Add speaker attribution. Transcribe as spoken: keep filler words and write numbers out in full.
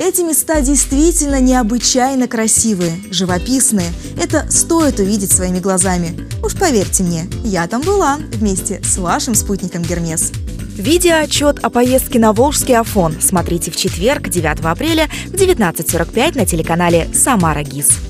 Speaker 1: Эти места действительно необычайно красивые, живописные. Это стоит увидеть своими глазами. Уж поверьте мне, я там была вместе с вашим спутником Гермес.
Speaker 2: Видеоотчет о поездке на Волжский Афон смотрите в четверг, девятого апреля в девятнадцать сорок пять на телеканале «Самара ГИС».